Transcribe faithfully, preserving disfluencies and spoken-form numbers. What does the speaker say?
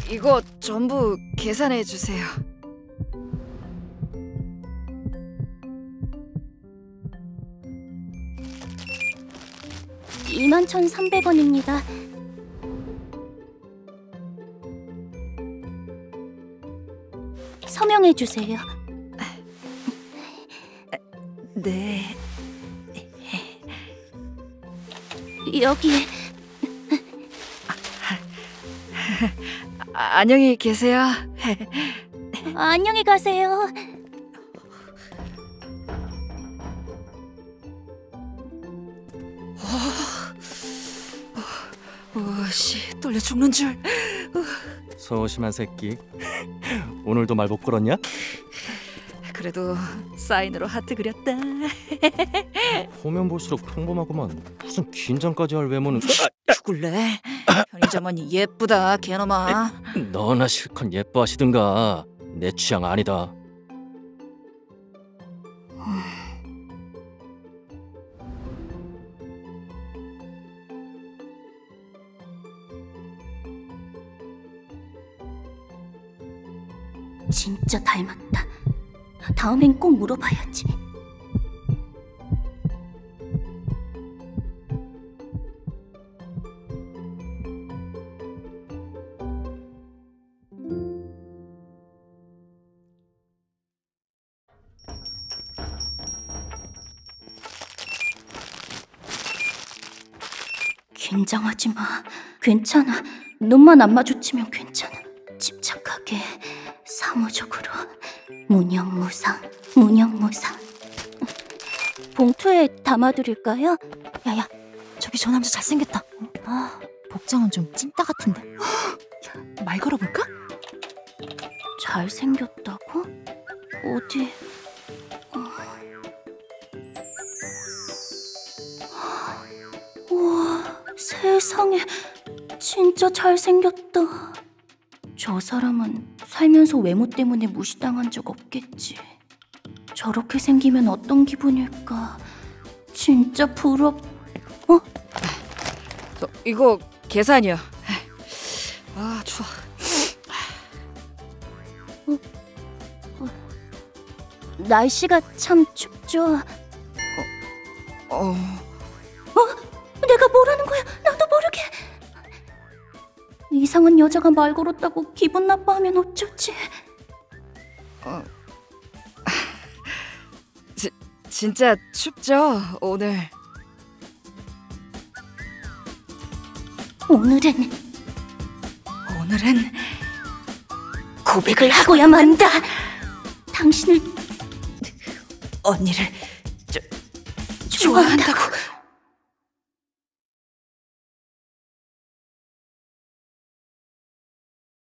이거 전부 계산해 주세요. 이만 천삼백 원입니다. 서명해 주세요. 네. 여기에. 아, 안녕히 계세요. 안녕히 가세요. 오씨, 떨려 죽는 줄. 소심한 새끼. 오늘도 말 못 걸었냐? 그래도 사인으로 하트 그렸다. 보면 볼수록 평범하구만. 무슨 긴장까지 할 외모는. 죽을래? 편의점 언니 예쁘다, 개놈아. 너나 실컷 예뻐하시든가. 내 취향 아니다. 진짜 닮았다. 다음엔 꼭 물어봐야지. 긴장하지 마. 괜찮아. 눈만 안 마주치면 괜찮아. 침착하게, 사무적으로. 무념무상, 무념무상. 봉투에 담아드릴까요? 야야, 저기 저 남자 잘생겼다. 아, 복장은 좀 찐따 같은데. 야, 말 걸어볼까? 잘생겼다고? 어디? 우와, 세상에, 진짜 잘생겼다. 저 사람은 살면서 외모 때문에 무시당한 적 없겠지. 저렇게 생기면 어떤 기분일까? 진짜 부럽... 어? 저, 이거 계산이요. 아, 추워. 어, 어, 날씨가 참 춥죠. 어, 어... 어? 내가 뭐라는 거야? 나도 모르게. 이상한 여자가 말 걸었다고 기분 나빠하면 어쩌지? 어... 지, 진짜 춥죠, 오늘. 오늘은 오늘은 고백을 하고야 만다. 당신을 언니를 저, 좋아한다고. 좋아한다고.